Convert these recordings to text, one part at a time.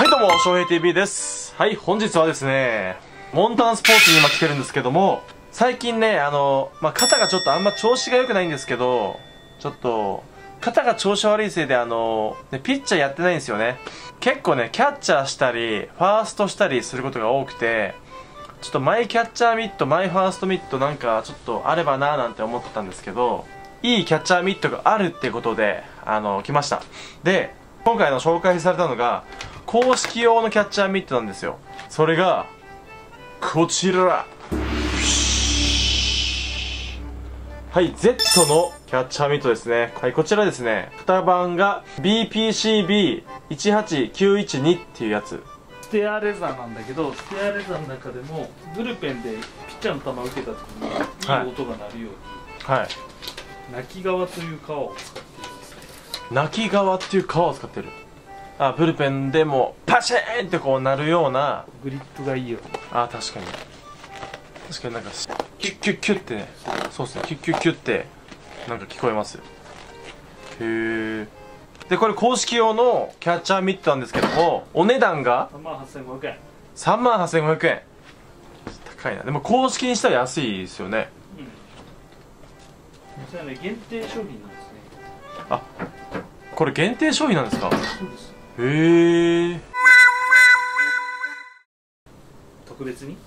はいどうも、翔平 TV です。はい、本日はですね、モンタナスポーツに今来てるんですけども、最近ね、肩がちょっとあんま調子が良くないんですけど、ちょっと、肩が調子悪いせいでピッチャーやってないんですよね。結構ね、キャッチャーしたり、ファーストしたりすることが多くて、ちょっとマイキャッチャーミット、マイファーストミットなんかちょっとあればなーなんて思ってたんですけど、いいキャッチャーミットがあるってことで、来ました。で、今回紹介されたのが、公式用のキャッチャーミットなんですよ。それが、こちら。はい、Z のキャッチャーミットですね。はい、こちらですね。型番が BPCB18912 っていうやつ。 ステアレザーなんだけど、ステアレザーの中でもブルペンでピッチャーの球を受けた時にいい音が鳴るように、 はい、 泣き革という革を使っています。 泣き革っていう革を使ってる。あ、ブルペンでもパシーンってこう鳴るようなグリップがいいように。 あ、確かになんかキュッキュッキュッってね、そうですね、キュッキュッキュッってなんか聞こえます。へえ。でこれ公式用のキャッチャーミットなんですけども、お値段が 38,500 円。 38,500円。高いな。でも公式にしたら安いですよね。 それはね、限定商品なんですね。 あ、これ限定商品なんですか？ そうです。 へえ。 特別に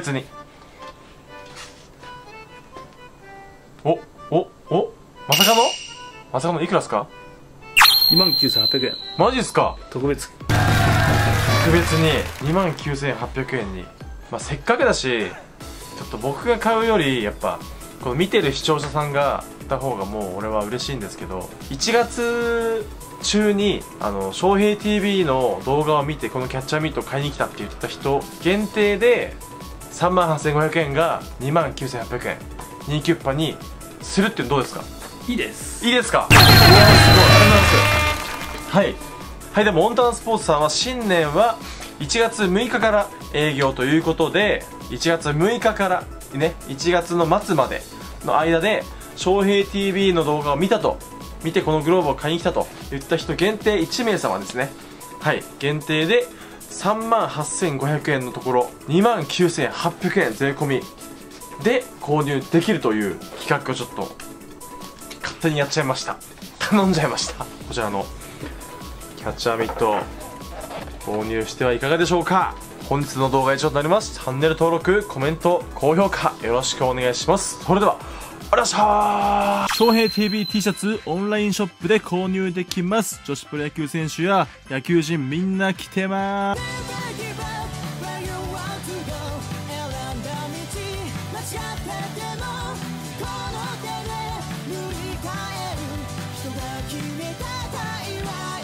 おまさかのいくらですか 29,800円。 マジっすか？ 特別に 29,800 円に、せっかくだしちょっと僕が買うよりやっぱこの見てる視聴者さんが買った方がもう俺は嬉しいんですけど、1月中に翔平 TV の動画を見てこのキャッチャーミットを買いに来たって言った人限定で 38,500 円が 29,800 円2キュッパにするってどうですか？ いいです。 いいですか？うわー、すごい、ありがとうございます。はい、でもモンタナスポーツさんは新年は1月6日から営業ということで、1月6日からね、1月の末までの間で翔平 TV の動画を見てこのグローブを買いに来たと言った人限定1名様ですね。はい、限定で 38,500 円のところ 29,800 円税込みで購入できるという企画をちょっと勝手にやっちゃいました。頼んじゃいました。こちらのキャッチャーミット購入してはいかがでしょうか。本日の動画は以上となります。チャンネル登録、コメント、高評価よろしくお願いします。それではありがとうございました。翔平 TV T シャツオンラインショップで購入できます。女子プロ野球選手や野球人みんな着てます。 この手で塗り替える人が決めた対話